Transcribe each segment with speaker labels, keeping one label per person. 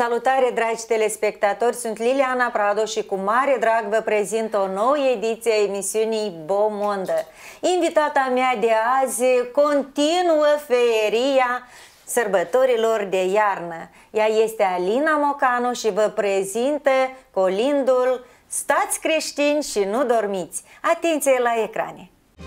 Speaker 1: Salutare, dragi telespectatori, sunt Liliana Prado și cu mare drag vă prezint o nouă ediție a emisiunii Beaumonde. Invitata mea de azi continuă feeria sărbătorilor de iarnă. Ea este Alina Mocanu și vă prezintă colindul Stați creștini și nu dormiți. Atenție la ecrane!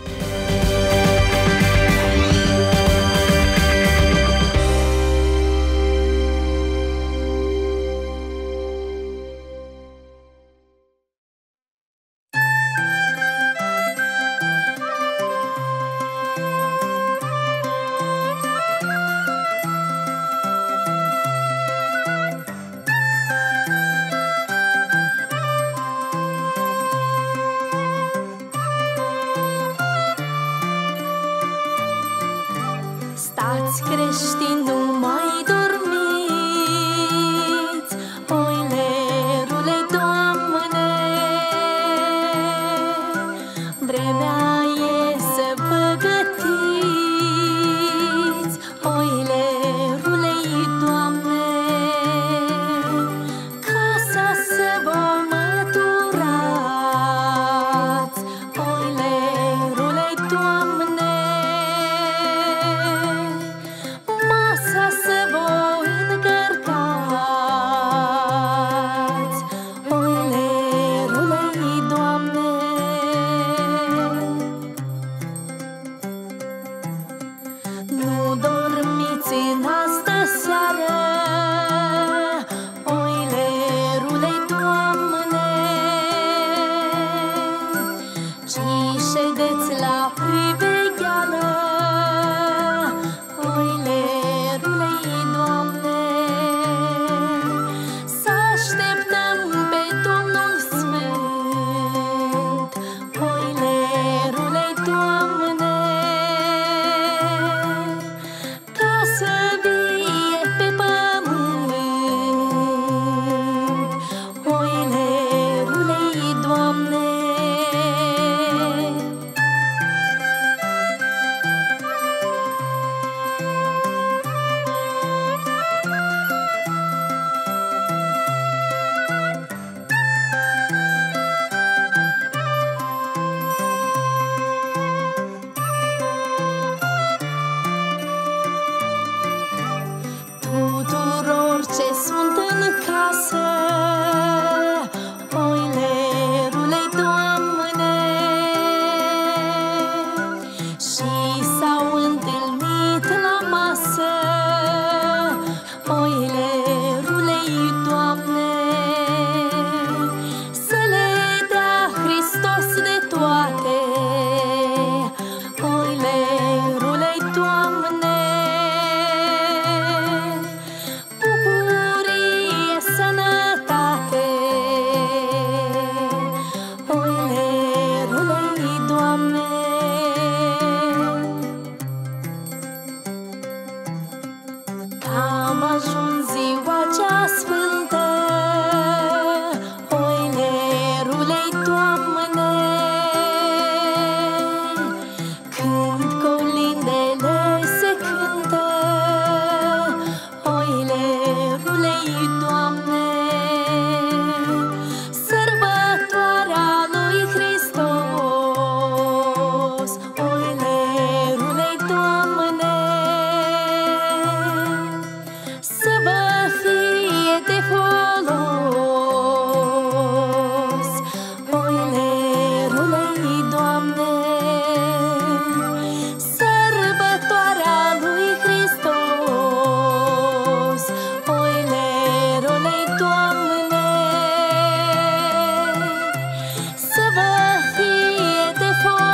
Speaker 2: Stați creștini, nu mai dormiți, oilerule, Doamne, vremea e să vă gătiți, oilerule, Doamne, casa să vă măturați, oilerule, Doamne, să vă încărcați, oilerule, Doamne. Nu dormiți în astă seară, oilerule, Doamne, ci ședeți la privegheală, oilerule, Doamne, să așteptăm pe Domnul Sfânt, oilerule, Doamne, ca să vie pe pământ, oilerule, Doamne. Tuturor ce sunt în casă, oilerule, Doamne, și s-au întâlnit la masă, oilerule, Doamne, să le dea Hristos de toate, oilerule, Doamne, bucurie, sănătate, oilerule, Doamne. Că am ajuns ziua cea sfântă, oilerule, Doamne, când colindele se cântă, oilerule, Doamne, sărbătoarea lui Hristos, oilerule, Doamne, să vă fie de folos, oilerule, Doamne, sărbătoarea lui Hristos, oilerule, Doamne, să vă fie de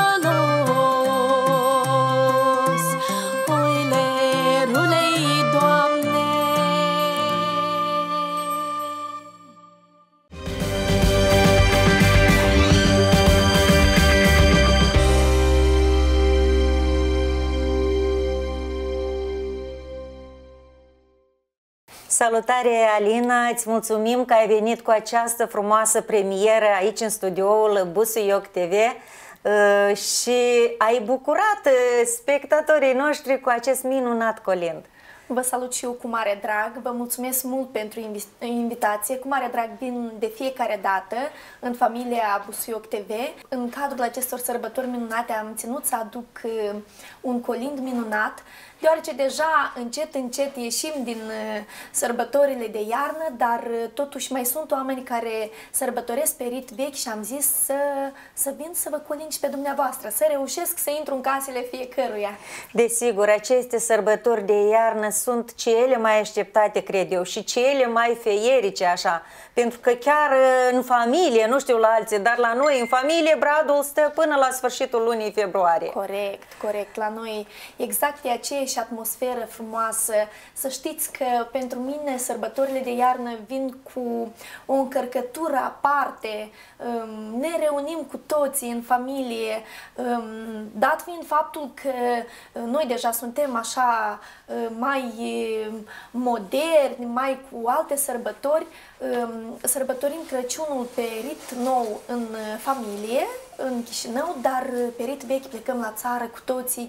Speaker 2: folos, oilerule, Doamne.
Speaker 1: Salutare, Alina, îți mulțumim că ai venit cu această frumoasă premieră aici în studioul Busuioc TV și ai bucurat spectatorii noștri cu acest minunat colind.
Speaker 3: Vă salut și eu cu mare drag, vă mulțumesc mult pentru invitație. Cu mare drag vin de fiecare dată în familia Busuioc TV. În cadrul acestor sărbători minunate am ținut să aduc un colind minunat, deoarece deja încet ieșim din sărbătorile de iarnă, dar totuși mai sunt oameni care sărbătoresc pe rit vechi și am zis să vin să vă colind și pe dumneavoastră, să reușesc să intru în casele fiecăruia.
Speaker 1: Desigur, aceste sărbători de iarnă sunt cele mai așteptate, cred eu, și cele mai feierice, așa, pentru că chiar în familie, nu știu la alții, dar la noi în familie bradul stă până la sfârșitul lunii februarie.
Speaker 3: Corect, la noi exact e aceeași atmosferă frumoasă. Să știți că pentru mine sărbătorile de iarnă vin cu o încărcătură aparte, ne reunim cu toții în familie, dat fiind faptul că noi deja suntem așa mai moderni, mai cu alte sărbători, sărbătorim Crăciunul pe rit nou în familie, în Chișinău, dar pe rit vechi plecăm la țară cu toții,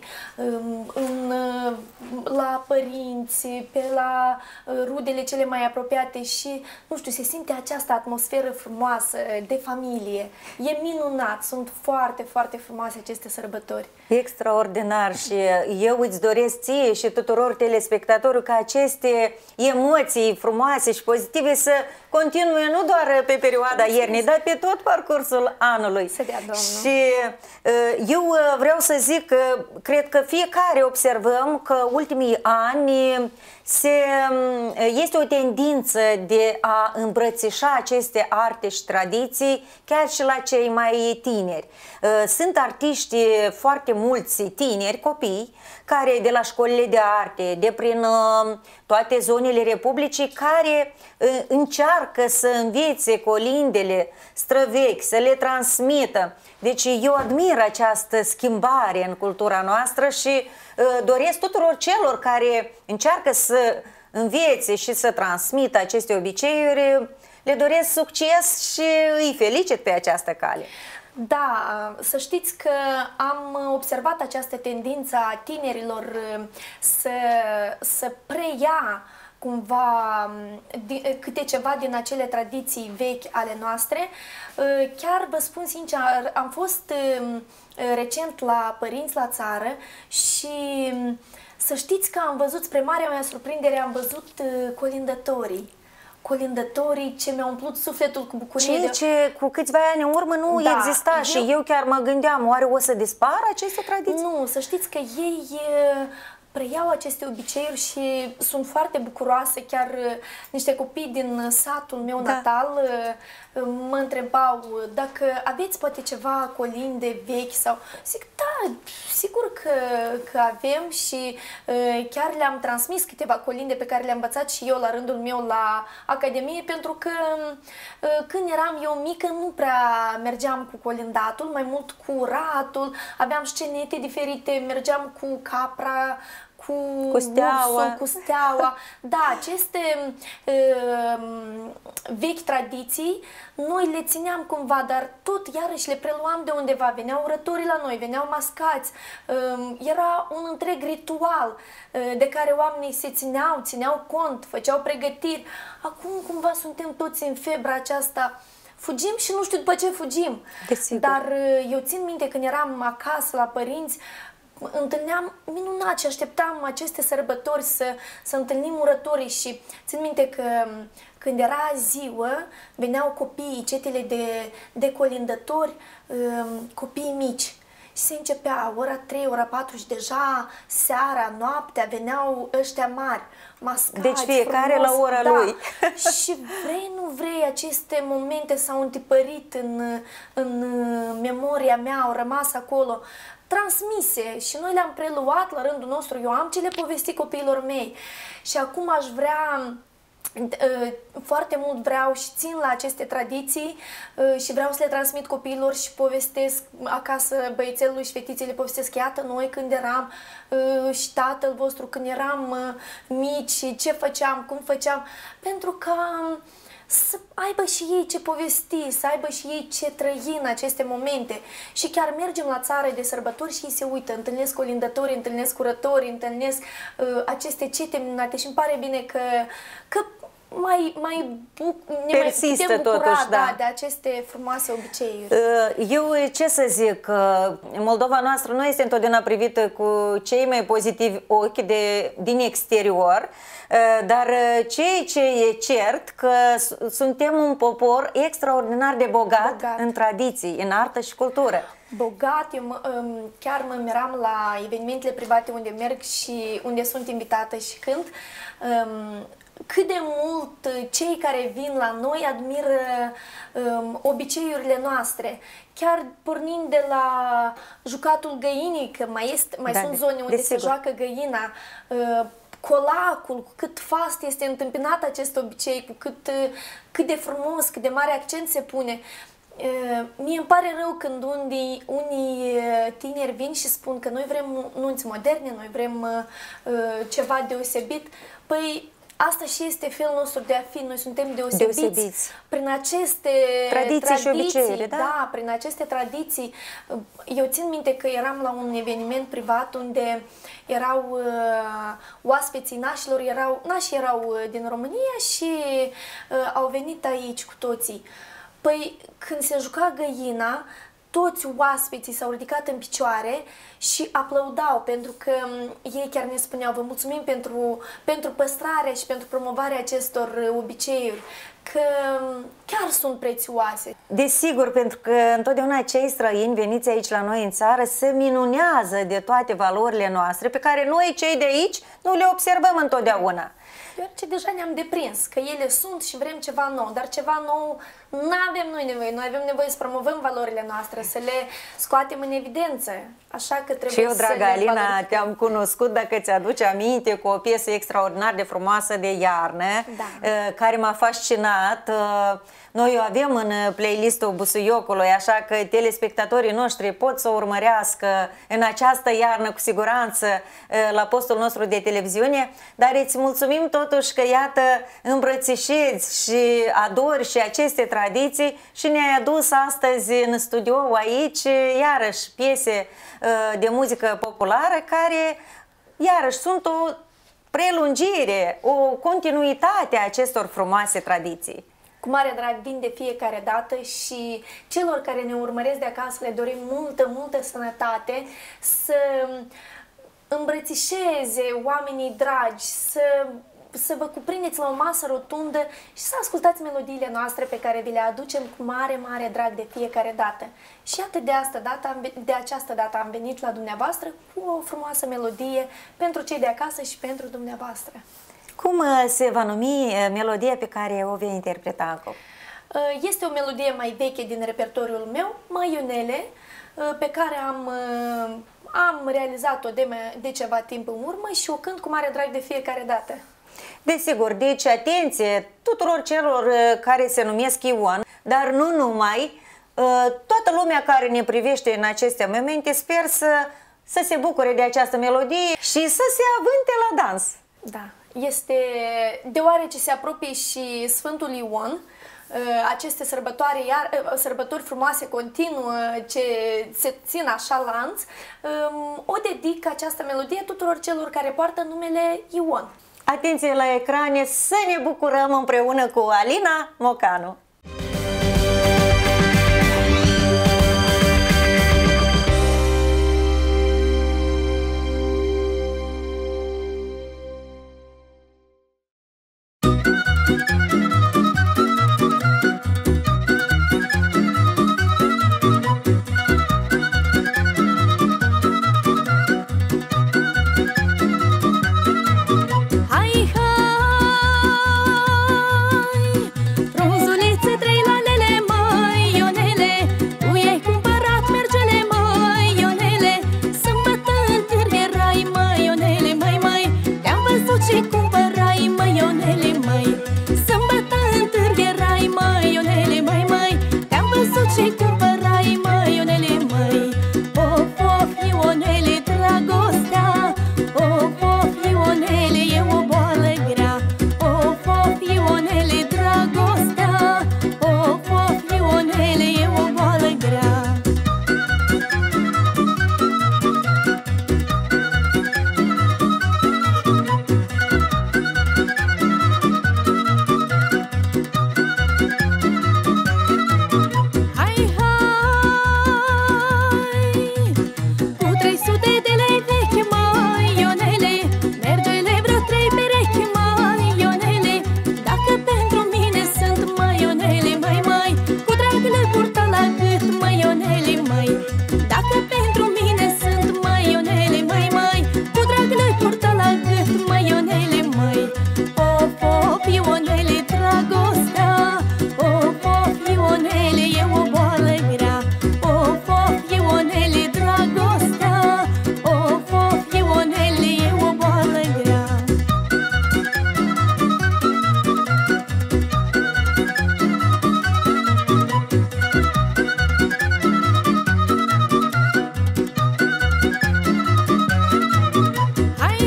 Speaker 3: la părinți, pe la rudele cele mai apropiate și, nu știu, se simte această atmosferă frumoasă de familie. E minunat, sunt foarte frumoase aceste sărbători.
Speaker 1: Extraordinar și eu îți doresc ție și tuturor telespectatorilor ca aceste emoții frumoase și pozitive să continue nu doar pe perioada iernii, dar pe tot parcursul anului.
Speaker 3: Să dea Domnul.
Speaker 1: Și eu vreau să zic că cred că fiecare observăm că ultimii ani este o tendință de a îmbrățișa aceste arte și tradiții chiar și la cei mai tineri. Sunt artiști foarte mulți tineri, copii, care de la școlile de arte, de prin toate zonele Republicii, care încearcă să învețe colindele străvechi, să le transmită. Deci eu admir această schimbare în cultura noastră și doresc tuturor celor care încearcă să învețe și să transmită aceste obiceiuri, le doresc succes și îi felicit pe această cale.
Speaker 3: Da, să știți că am observat această tendință a tinerilor să preia cumva câte ceva din acele tradiții vechi ale noastre. Chiar vă spun sincer, am fost recent la părinți la țară și să știți că am văzut, spre marea mea surprindere, am văzut colindătorii ce mi-au umplut sufletul cu bucurie.
Speaker 1: Ceea ce cu câțiva ani în urmă nu exista și eu chiar mă gândeam, oare o să dispară aceste tradiții?
Speaker 3: Nu, să știți că ei preiau aceste obiceiuri și sunt foarte bucuroase. Chiar niște copii din satul meu natal mă întrebau dacă aveți poate ceva colinde vechi sau... Zic, da, sigur că avem și chiar le-am transmis câteva colinde pe care le-am învățat și eu la rândul meu la Academie, pentru că când eram eu mică nu prea mergeam cu colindatul, mai mult cu ratul, aveam scenete diferite, mergeam cu capra, cu steaua. Cu steaua. Da, aceste vechi tradiții noi le țineam cumva, dar tot iarăși le preluam de undeva. Veneau orătorii la noi, veneau mascați, era un întreg ritual de care oamenii se țineau cont, făceau pregătiri. Acum cumva suntem toți în febra aceasta, fugim și nu știu după ce fugim. Dar eu țin minte când eram acasă la părinți, întâlneam minunat și așteptam aceste sărbători să întâlnim urătorii și țin minte că când era ziua, veneau copiii, cetele de colindători, copiii mici. Și se începea ora 3, ora 4 și deja seara, noaptea, veneau ăștia mari, mascați,
Speaker 1: deci fiecare
Speaker 3: frumos,
Speaker 1: la ora lui.
Speaker 3: Și vrei, nu vrei, aceste momente s-au întipărit în memoria mea, au rămas acolo, transmise și noi le-am preluat la rândul nostru. Eu am ce le povesti copiilor mei și acum aș vrea... foarte mult vreau și țin la aceste tradiții și vreau să le transmit copiilor și povestesc acasă băiețelului și fetiței, le povestesc, iată noi când eram și tatăl vostru când eram mici, ce făceam, cum făceam, pentru că să aibă și ei ce povesti, să aibă și ei ce trăi în aceste momente. Și chiar mergem la țară de sărbători și ei se uită, întâlnesc colindători, întâlnesc curători, întâlnesc aceste cete minunate și îmi pare bine că ne
Speaker 1: persistă
Speaker 3: mai putem bucura,
Speaker 1: totuși, da,
Speaker 3: de aceste frumoase obiceiuri.
Speaker 1: Eu ce să zic, Moldova noastră nu este întotdeauna privită cu cei mai pozitivi ochi din exterior, dar ceea ce e cert că suntem un popor extraordinar de bogat în tradiții, în artă și cultură.
Speaker 3: Bogat, eu chiar mă miram la evenimentele private unde merg și unde sunt invitată și cânt, cât de mult cei care vin la noi admiră obiceiurile noastre. Chiar pornind de la jucatul găinii, că mai sunt zone unde se joacă găina, colacul, cu cât fast este întâmpinat acest obicei, cu cât de frumos, cât de mare accent se pune. Mie îmi pare rău când unii tineri vin și spun că noi vrem nunți moderne, noi vrem ceva deosebit. Păi asta și este felul nostru de a fi, noi suntem deosebiți. Prin aceste tradiții
Speaker 1: și obiceiuri, da?
Speaker 3: Da, prin aceste tradiții. Eu țin minte că eram la un eveniment privat unde erau oaspeții nașilor, nașii erau din România și au venit aici cu toții. Păi când se juca găina, toți oaspeții s-au ridicat în picioare și aplaudau, pentru că ei chiar ne spuneau: vă mulțumim pentru păstrarea și pentru promovarea acestor obiceiuri, că chiar sunt prețioase.
Speaker 1: Desigur, pentru că întotdeauna cei străini veniți aici la noi în țară se minunează de toate valorile noastre pe care noi, cei de aici, nu le observăm întotdeauna.
Speaker 3: Deoarece deja ne-am deprins că ele sunt și vrem ceva nou, dar ceva nou nu avem noi nevoie. Noi avem nevoie să promovăm valorile noastre, să le scoatem în evidență. Așa că trebuie
Speaker 1: și eu, dragă Alina, te-am cunoscut, dacă ți-aduce aminte, cu o piesă extraordinar de frumoasă de iarnă, care m-a fascinat. Noi o avem în playlistul Busuiocului, așa că telespectatorii noștri pot să o urmărească în această iarnă, cu siguranță, la postul nostru de televiziune, dar îți mulțumim totuși că, iată, îmbrățișezi și adori și aceste tradiții și ne-ai adus astăzi în studio aici, iarăși, piese de muzică populară care, iarăși, sunt o prelungire, o continuitate a acestor frumoase tradiții.
Speaker 3: Cu mare drag vin de fiecare dată și celor care ne urmăresc de acasă le dorim multă sănătate, să îmbrățișeze oamenii dragi, să vă cuprindeți la o masă rotundă și să ascultați melodiile noastre pe care vi le aducem cu mare drag de fiecare dată. Și iată, de această dată am venit la dumneavoastră cu o frumoasă melodie pentru cei de acasă și pentru dumneavoastră.
Speaker 1: Cum se va numi melodia pe care o vei interpreta acum?
Speaker 3: Este o melodie mai veche din repertoriul meu, Măiunele, pe care am realizat-o de ceva timp în urmă și o cânt cu mare drag de fiecare dată.
Speaker 1: Desigur, deci atenție tuturor celor care se numesc Ion, dar nu numai, toată lumea care ne privește în aceste momente, sper să se bucure de această melodie și să se avânte la dans.
Speaker 3: Da, deoarece se apropie și Sfântul Ion, aceste sărbători frumoase continuă ce se țin așa lanț, o dedic această melodie tuturor celor care poartă numele Ion.
Speaker 1: Atenție la ecrane, să ne bucurăm împreună cu Alina Mocanu!
Speaker 2: Frunzulițe că pentru mine sunt maionele, măi, măi, cu drag le purtă la gât maionele, măi. Of, of, Ionele, dragostea, of, of, Ionele, e o boală grea. Of, of, Ionele, dragostea, of, of, Ionele, e o boală grea. Hai,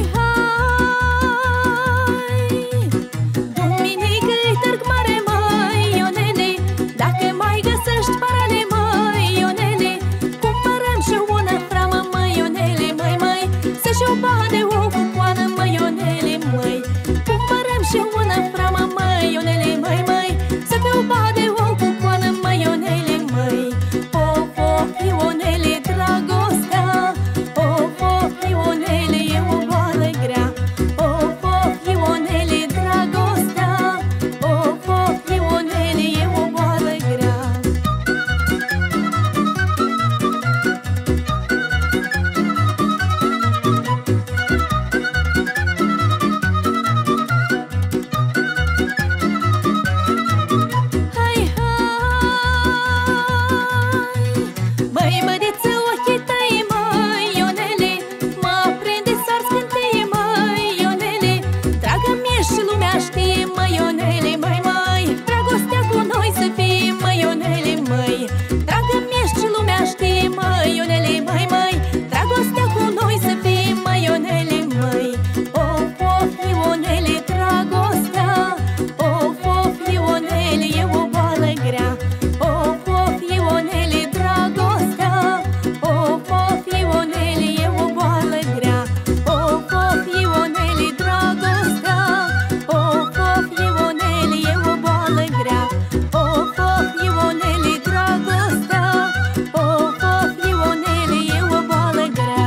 Speaker 2: hai, duminică-i târg mare, măi, Ionele, dacă mai găsești parale, măi, Ionele, cumpărăm și una framă, măi, Ionele, măi, măi, să-și o bade o cu coană, măi, Ionele, măi. Cumpărăm și una framă, măi, Ionele, măi, măi, să te o bade o cu coană, măi, Ionele, măi. Of, of, Ionele, dragostea, of, of, Ionele, e o boală grea. Of, of, Ionele, dragostea, of, of, Ionele, e o boală grea. Hai, hai, măi, bădiță, ochii tăi, măi, Ionele, mă aprinde să scânteie, măi, Ionele. Dragă mie și lumea știe, măi, Ionele, măi, măi, dragostea cu noi să fie, măi, Ionele, măi. Dragă mie și lumea știe, măi, Ionele, măi, măi, dragostea cu noi să fie, măi, Ionele, măi. Of, of, Ionele, dragostea, of, of, Ionele, e o boală grea. Of, of, Ionele, dragostea, of, of, Ionele, e o boală grea. Of, of, Ionele, dragostea, of, of, Ionele, e o boală grea. Of, of, Ionele, dragostea, of, of, Ionele, e o boală grea.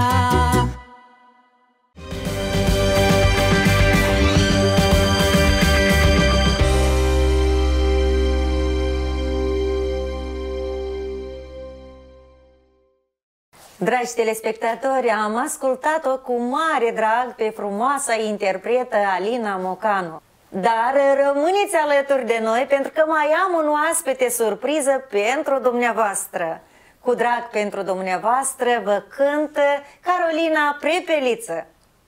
Speaker 1: Dragi telespectatori, am ascultat-o cu mare drag pe frumoasa interpretă Alina Mocanu. Dar rămâneți alături de noi pentru că mai am un oaspete surpriză pentru dumneavoastră. Cu drag pentru dumneavoastră vă cântă Carolina Prepeliță.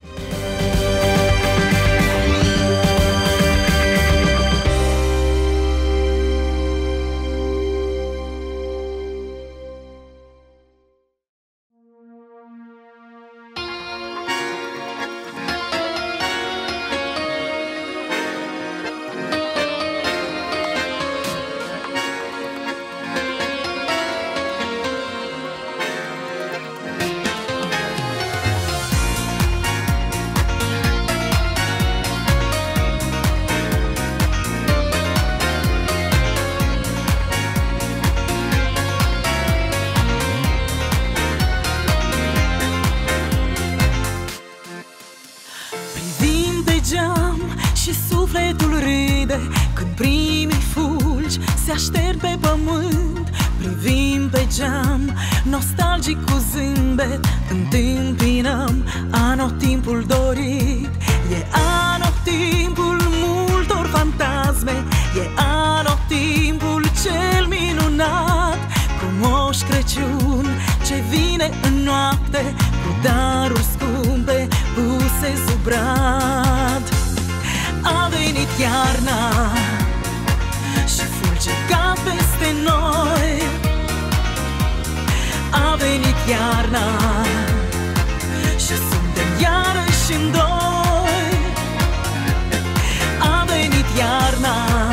Speaker 4: Sufletul râde când primii fulgi se așterg pe pământ. Privim pe geam, nostalgic cu zâmbet, întâmpinăm anotimpul dorit. E anotimpul multor fantasme, e anotimpul cel minunat, cu Moș Crăciun ce vine în noapte, cu daruri scumpe puse sub brad. A venit iarna și fulge ca peste noi. A venit iarna și suntem iarăși în doi. A venit iarna,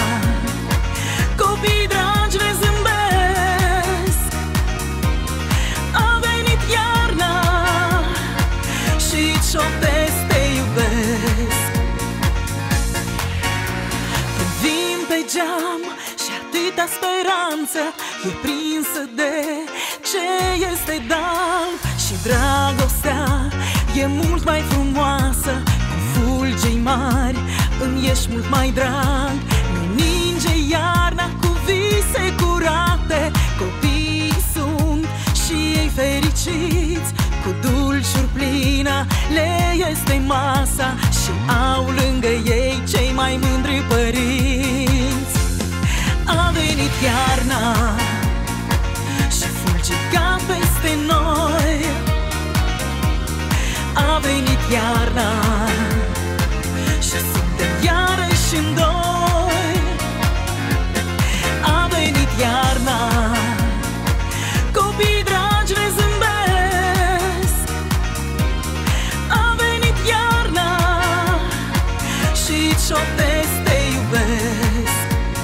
Speaker 4: copii dragi ne zâmbesc. A venit iarna și-ți șoptesc te iubesc. Geam și atâta speranță e prinsă de ce este dalb. Și dragostea e mult mai frumoasă, cu fulgei mari îmi ești mult mai drag. Ne ninge iarna cu vise curate, copiii sunt și ei fericiți. fericiți, cu dulciuri plină le este masa și au lângă ei cei mai mândri părinți. A venit iarna și fulgica peste noi. A venit iarna și suntem iarăși în doi. A venit iarna, copii dragi ne zâmbesc. A venit iarna și cioptesc, te iubesc.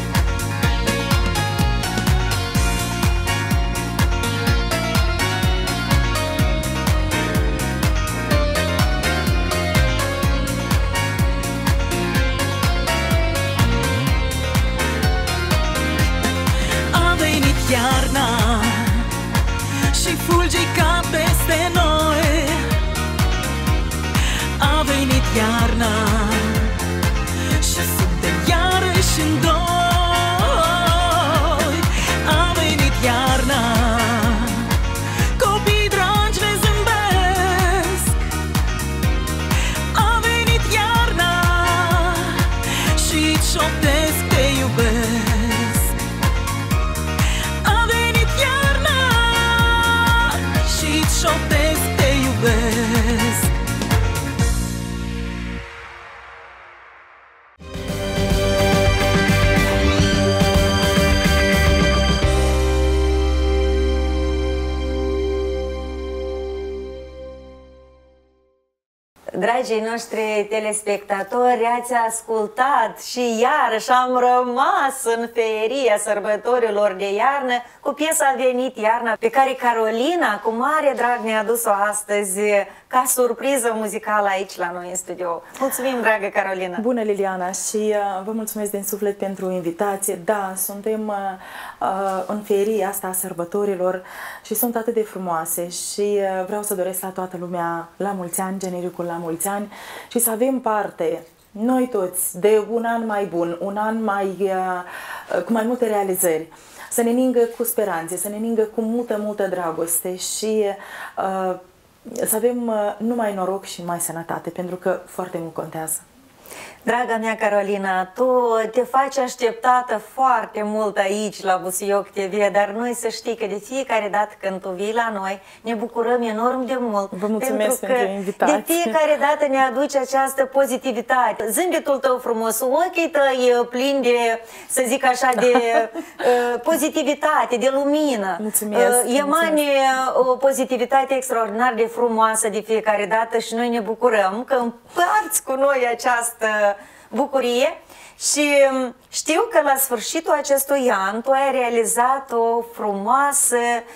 Speaker 4: Iarna și fulgica peste noi. A venit iarna și suntem iarăși în doi. A venit iarna, copii dragi ne zâmbesc. A venit iarna și cioptesc, te iubesc. Cioptesc, te iubesc.
Speaker 1: Dragii noștri telespectatori, ați ascultat și iarăși am rămas în feeria sărbătorilor de iarnă cu piesa A venit iarna, pe care Carolina cu mare drag ne-a adus-o astăzi ca surpriză muzicală aici la noi în studio. Mulțumim, dragă Carolina!
Speaker 5: Bună, Liliana, și vă mulțumesc din suflet pentru invitație. Da, suntem în feeria asta a sărbătorilor și sunt atât de frumoase și vreau să doresc la toată lumea la mulți ani, genericul la mulți ani, și să avem parte, noi toți, de un an mai bun, un an cu mai multe realizări, să ne ningă cu speranțe, să ne ningă cu multă dragoste și să avem numai noroc și numai sănătate, pentru că foarte mult contează.
Speaker 1: Draga mea Carolina, tu te faci așteptată foarte mult aici la Busuioc TV, dar noi să știi că de fiecare dată când tu vii la noi ne bucurăm enorm de mult.
Speaker 5: Vă mulțumesc pentru invitație.
Speaker 1: De fiecare dată ne aduce această pozitivitate. Zâmbetul tău frumos, ochii tăi plini de, să zic așa, de pozitivitate, de lumină.
Speaker 5: Mulțumesc.
Speaker 1: Emane o pozitivitate extraordinar de frumoasă de fiecare dată și noi ne bucurăm că împarți cu noi această bucurie. Și știu că la sfârșitul acestui an tu ai realizat o frumoasă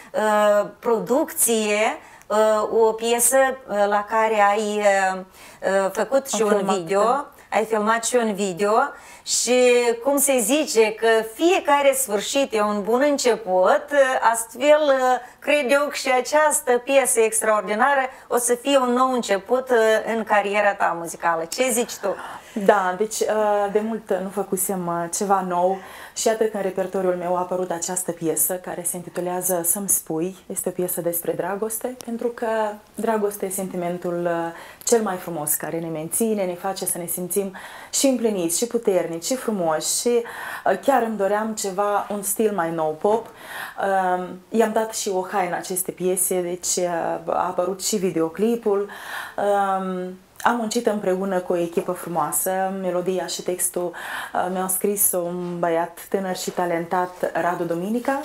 Speaker 1: producție, o piesă la care ai făcut și un video, ai filmat și un video și cum se zice că fiecare sfârșit e un bun început, astfel cred eu că și această piesă extraordinară o să fie un nou început în cariera ta muzicală. Ce zici tu?
Speaker 5: Da, deci de mult nu făcusem ceva nou și iată că în repertoriul meu a apărut această piesă care se intitulează Să-mi spui. Este o piesă despre dragoste, pentru că dragostea e sentimentul cel mai frumos care ne menține, ne face să ne simțim și împliniți, și puternici, și frumoși și chiar îmi doream ceva, un stil mai nou pop. I-am dat și o haină acestei piese, deci a apărut și videoclipul. Am muncit împreună cu o echipă frumoasă, melodia și textul mi-au scris un băiat tânăr și talentat, Radu Dominica.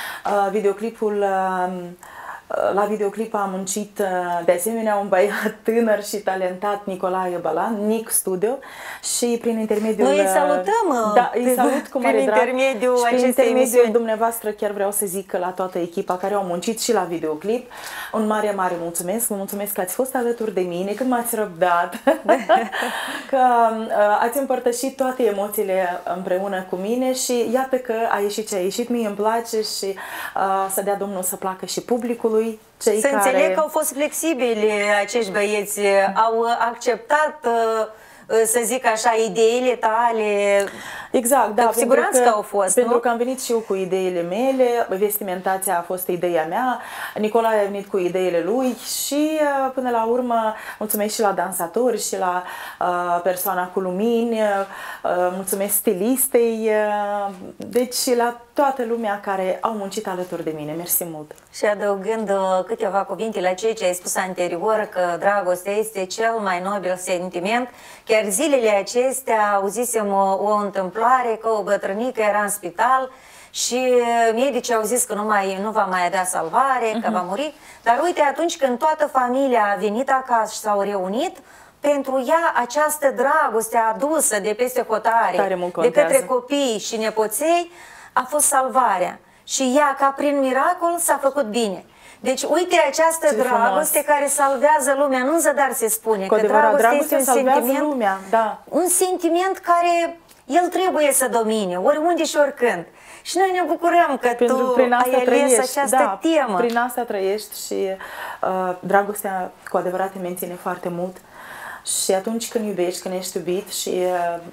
Speaker 5: La videoclip a muncit de asemenea un băiat tânăr și talentat, Nicolae Balan, Nic Studio, și prin intermediul...
Speaker 1: Noi îi salutăm!
Speaker 5: Da, îi salut cu mare drag.
Speaker 1: Prin intermediul
Speaker 5: emisiuni dumneavoastră chiar vreau să zic că la toată echipa care au muncit și la videoclip, un mare mulțumesc! Vă mulțumesc că ați fost alături de mine, că m-ați răbdat, că ați împărtășit toate emoțiile împreună cu mine și iată că a ieșit ce a ieșit, mie îmi place și să dea Domnul să placă și publicului.
Speaker 1: Să înțeleg că au fost flexibili acești băieți, au acceptat să zic așa, ideile tale.
Speaker 5: Exact, da.
Speaker 1: Cu siguranță că au fost,
Speaker 5: pentru
Speaker 1: nu?
Speaker 5: că am venit și eu cu ideile mele, vestimentația a fost ideea mea, Nicolae a venit cu ideile lui și până la urmă mulțumesc și la dansatori și la persoana cu lumini, mulțumesc stilistei, deci și la toată lumea care au muncit alături de mine. Mersi mult!
Speaker 1: Și adăugând câteva cuvinte la ceea ce ai spus anterior, că dragostea este cel mai nobil sentiment, chiar zilele acestea auzisem o întâmplare că o bătrânică era în spital și medicii au zis că nu va mai avea salvare, că va muri, dar uite, atunci când toată familia a venit acasă și s-au reunit, pentru ea această dragoste adusă de peste hotare, de către copii și nepoței, a fost salvarea. Și ea, ca prin miracol, s-a făcut bine. Deci, uite această dragoste care salvează lumea. Nu în zadar se spune că dragostea este un sentiment,
Speaker 5: lumea, da.
Speaker 1: Un sentiment care el trebuie să domine, oriunde și oricând. Și noi ne bucurăm că tu ai ales această temă.
Speaker 5: Prin asta trăiești și dragostea cu adevărat te menține foarte mult. Și atunci când iubești, când ești iubit și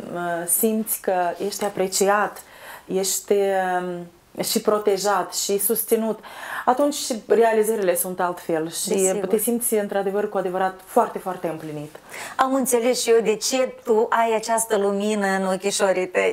Speaker 5: simți că ești apreciat, ești și protejat și susținut, atunci și realizările sunt altfel și te simți într-adevăr cu adevărat foarte, foarte împlinit.
Speaker 1: Am înțeles și eu de ce tu ai această lumină în ochișorii tăi.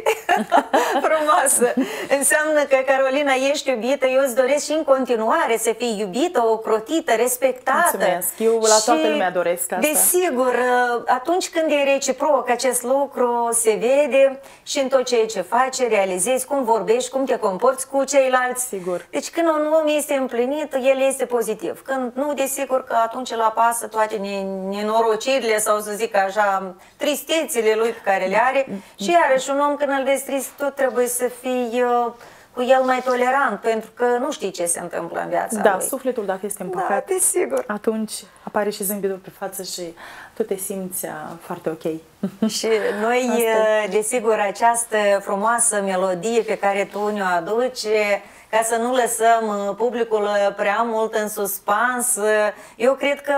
Speaker 1: Frumoasă! Înseamnă că, Carolina, ești iubită. Eu îți doresc și în continuare să fii iubită, ocrotită, respectată.
Speaker 5: Mulțumesc! Eu la toată lumea doresc asta.
Speaker 1: Desigur, atunci când e reciproc acest lucru, se vede și în tot ceea ce faci, realizezi, cum vorbești, cum te comporți cu ceilalți.
Speaker 5: Sigur.
Speaker 1: Deci când un om este împlinit, el este pozitiv. Când nu, desigur că atunci îl apasă toate nenorocirile sau să zic așa, tristețile lui pe care le are. Și iarăși un om când îl vezi trist, tot trebuie să fii cu el mai tolerant, pentru că nu știi ce se întâmplă în viața lui.
Speaker 5: Da, sufletul dacă este împăcat,
Speaker 1: desigur,
Speaker 5: atunci apare și zâmbetul pe față și tu te simți foarte ok.
Speaker 1: Și noi, desigur, această frumoasă melodie pe care tu ne-o aduci, ca să nu lăsăm publicul prea mult în suspans, eu cred că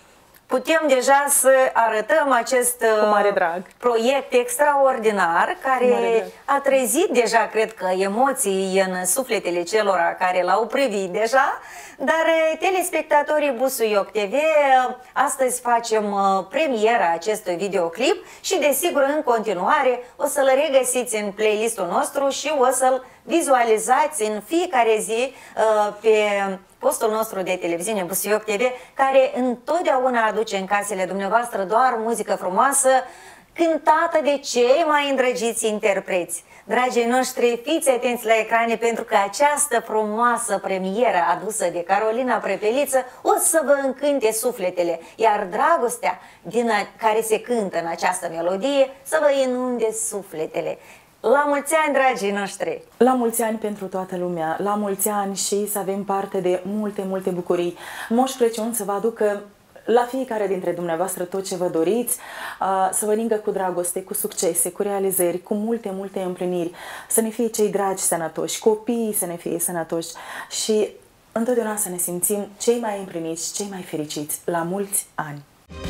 Speaker 1: putem deja să arătăm acest proiect extraordinar care a trezit deja, cred că, emoții în sufletele celor care l-au privit deja, dar telespectatorii Busuioc TV, astăzi facem premiera acestui videoclip și, desigur, în continuare o să-l regăsiți în playlistul nostru și o să-l vizualizați în fiecare zi pe postul nostru de televiziune Busuioc TV, care întotdeauna aduce în casele dumneavoastră doar muzică frumoasă, cântată de cei mai îndrăgiți interpreți. Dragii noștri, fiți atenți la ecrane, pentru că această frumoasă premieră adusă de Carolina Prepeliță o să vă încânte sufletele, iar dragostea care se cântă în această melodie să vă inunde sufletele. La mulți ani, dragii noștri!
Speaker 5: La mulți ani pentru toată lumea, la mulți ani și să avem parte de multe, multe bucurii. Moș Crăciun să vă aducă la fiecare dintre dumneavoastră tot ce vă doriți, să vă ningă cu dragoste, cu succese, cu realizări, cu multe, multe împliniri, să ne fie cei dragi sănătoși, copiii să ne fie sănătoși și întotdeauna să ne simțim cei mai împliniți, cei mai fericiți. La mulți ani!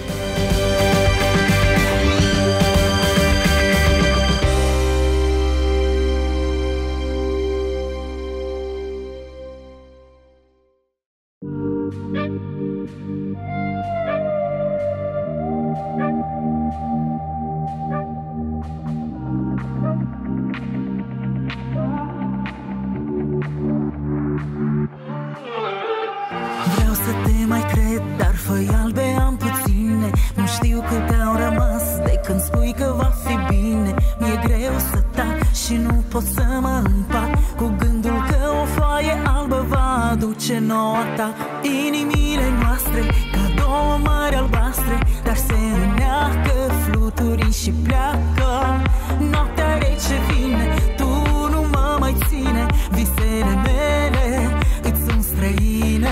Speaker 4: Vreau să te mai cred, dar făi albe am puține. Nu știu câte au rămas de când spui că va fi bine. Mi-e greu să tac și nu pot să mă împac cu gândul că o foaie albă va aduce noua ta. Inimile noastre ca două mări albastre, dar se îneacă fluturii și pleacă. Noaptea rece vine, tu nu mă mai ține, visele mele îți sunt străine.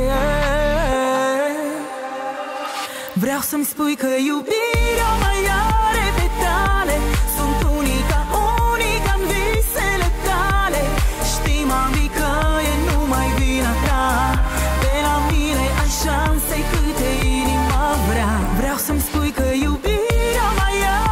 Speaker 4: Vreau să-mi spui că iubirea mai are petale, sunt unica, unica în visele tale. Știi, mami, că e numai vina ta, de la mine ai șanse câte inima vrea. Vreau să-mi spui că iubirea mai are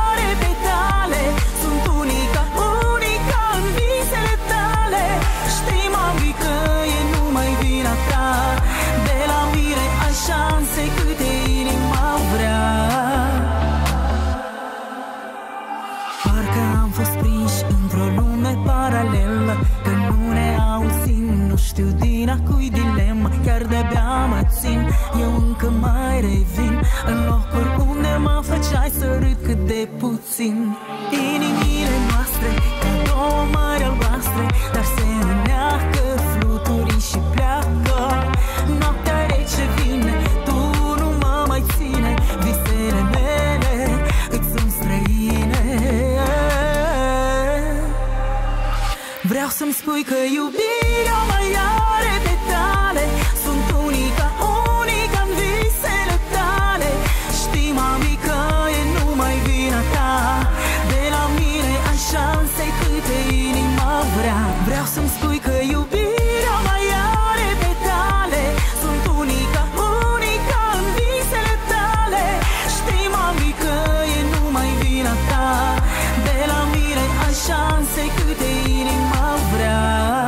Speaker 4: spui dilemă, chiar de-abia mă țin. Eu încă mai revin în locuri unde mă făceai să râd cât de puțin. Inimile noastre ca două mări albastre, dar se îneacă fluturii și pleacă. Noaptea rece vine, tu nu mă mai ține, visele mele îți sunt străine. Vreau să-mi spui că iubirea mai are petale, sunt unica, unica în visele tale. Știi, mami, că e numai vina ta, de la mine ai șanse câte inima vrea. Vreau să-mi spui că iubirea mai are petale, sunt unica, unica în visele tale. Știi, mami, că e numai vina ta, de la mine ai șanse câte inima vrea.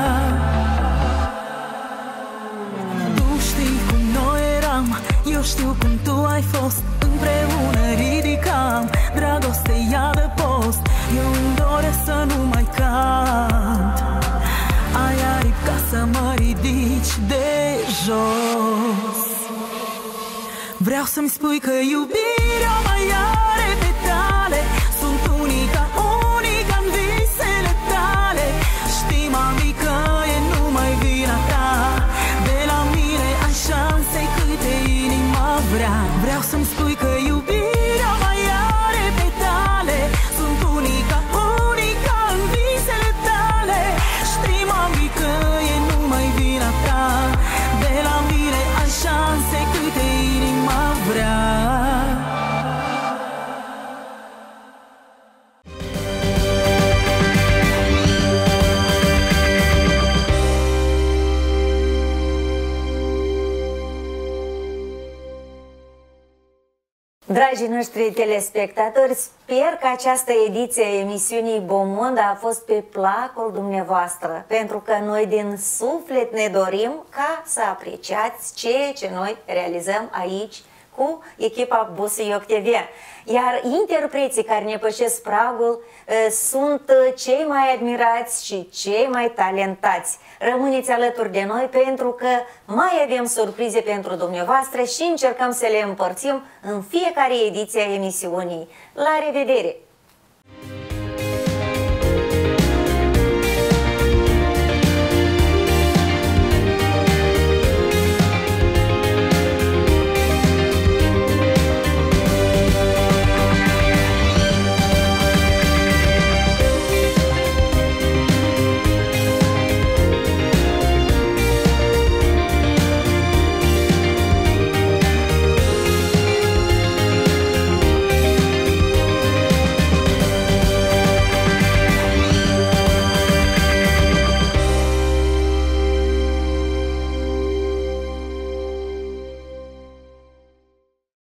Speaker 4: Tu știi cum noi eram, eu știu cum tu ai fost, împreună ridicam dragoste ia de post. Eu îmi doresc să nu mai cant, ai aripi ca să mă ridici de jos. Vreau să-mi spui că iubirea mai are petale, sunt unica, unica în visele tale. Știi, mami, că e numai vina ta, de la mine ai șanse câte inima vrea. Vreau să-mi spui că iubirea mai are petale, sunt unica, unica în visele tale. Știi, mami, că e numai vina ta, de la mine ai șanse câte inima vrea.
Speaker 1: Dragii noștri telespectatori, sper că această ediție a emisiunii Beaumonde a fost pe placul dumneavoastră, pentru că noi din suflet ne dorim ca să apreciați ceea ce noi realizăm aici cu echipa Busuioc TV. Iar interpreții care ne pășesc pragul sunt cei mai admirați și cei mai talentați. Rămâneți alături de noi pentru că mai avem surprize pentru dumneavoastră și încercăm să le împărțim în fiecare ediție a emisiunii. La revedere!